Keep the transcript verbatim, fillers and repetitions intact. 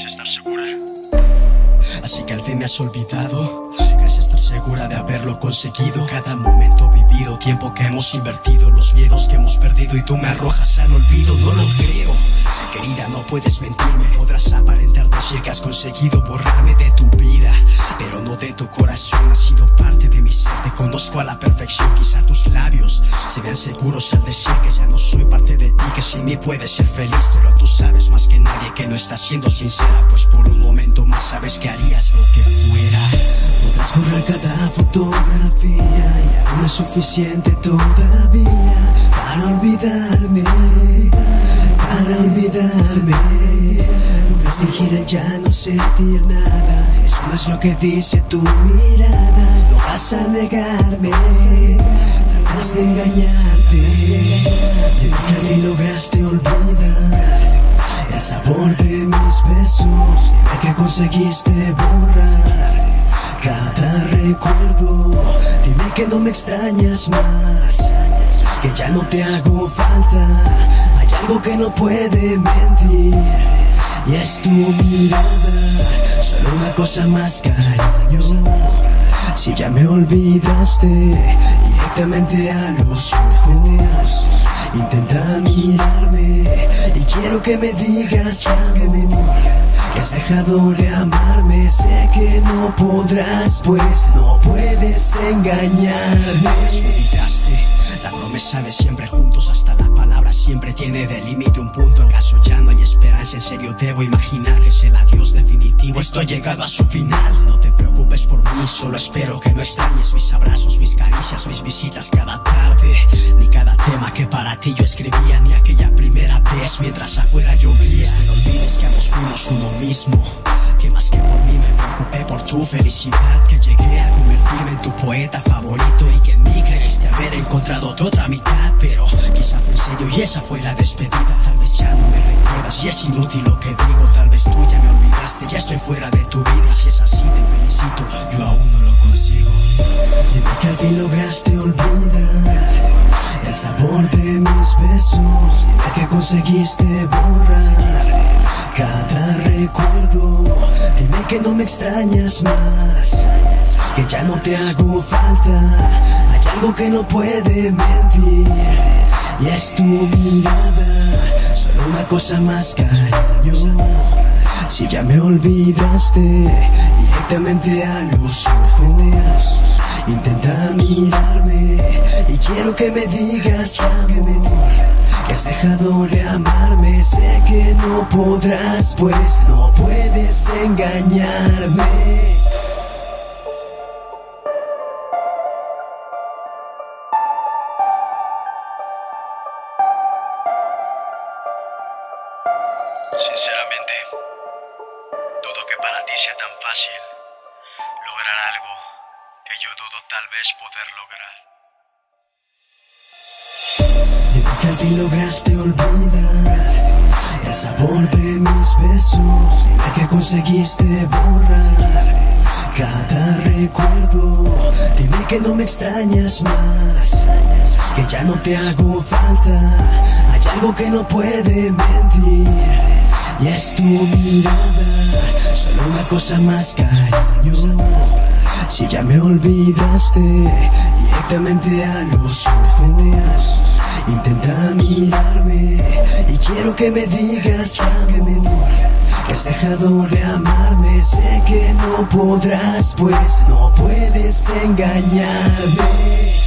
¿Crees estar segura? Así que al fin me has olvidado. ¿Crees estar segura de haberlo conseguido? Cada momento vivido, tiempo que hemos invertido, los miedos que hemos perdido y tú me arrojas al olvido. No lo creo, querida, no puedes mentirme. Podrás aparentar decir que has conseguido borrarme de tu vida, pero no de tu corazón. Has sido parte de mi ser, te conozco a la perfección. Quizá tus labios se vean seguros al decir que ya no soy parte de ti, que sin mí puedes ser feliz. Pero tú sabes más que nadie que no estás siendo sincera, pues por un momento más sabes que harías lo que fuera. Podrás borrar cada fotografía y aún es suficiente todavía para olvidarme, para olvidarme. Podrás fingir el ya no sentir nada, eso no es lo que dice tu mirada. No vas a negarme, tratas de engañarte, y lograste olvidar el sabor de mis besos. Dime que conseguiste borrar cada recuerdo. Dime que no me extrañas más, que ya no te hago falta. Hay algo que no puede mentir y es tu mirada. Solo una cosa más, cariño. Si ya me olvidaste, directamente a los ojos intenta mirarme y quiero que me digas, amor, que has dejado de amarme. Sé que no podrás, pues no puedes engañarme. Olvidaste la promesa de siempre juntos, hasta la palabra siempre tiene de límite un punto. ¿Acaso ya no hay esperanza? En serio debo imaginar que es el adiós definitivo. Esto ha llegado a su final. No te preocupes por mí, solo espero que no extrañes mis abrazos, mis caricias, mis visitas cada tarde, ni cada tema que para ti yo escribía, ni aquella primera vez mientras afuera llovía. Pero olvides que ambos fuimos uno mismo, que más que por mí me preocupé por tu felicidad, que llegué a convertirme en tu poeta favorito y que en mí creíste haber encontrado tu otra mitad. Pero quizá fue en serio y esa fue la despedida. Tal vez ya no me recuerdas y es inútil lo que digo. Tal vez tú ya me olvidaste, ya estoy fuera de tu vida, y si es así te felicito, yo aún no lo consigo. Dime que al fin lograste olvidar el sabor de mis besos. Dime que conseguiste borrar cada recuerdo. Dime que no me extrañas más, que ya no te hago falta. Hay algo que no puede mentir y es tu mirada. Solo una cosa más, cariño. Si ya me olvidaste, directamente a los ojos intenta mirarme y quiero que me digas, amor, que has dejado de amarme. Sé que no podrás, pues no puedes engañarme. Sinceramente, dudo que para ti sea tan fácil lograr algo que yo dudo tal vez poder lograr. Dime que al fin lograste olvidar el sabor de mis besos. Dime que conseguiste borrar cada recuerdo. Dime que no me extrañas más, que ya no te hago falta. Hay algo que no puede mentir y es tu mirada. Solo una cosa más, cariño. Si ya me olvidaste, directamente a los ojos intenta mirarme y quiero que me digas, amor, que has dejado de amarme. Sé que no podrás, pues no puedes engañarme.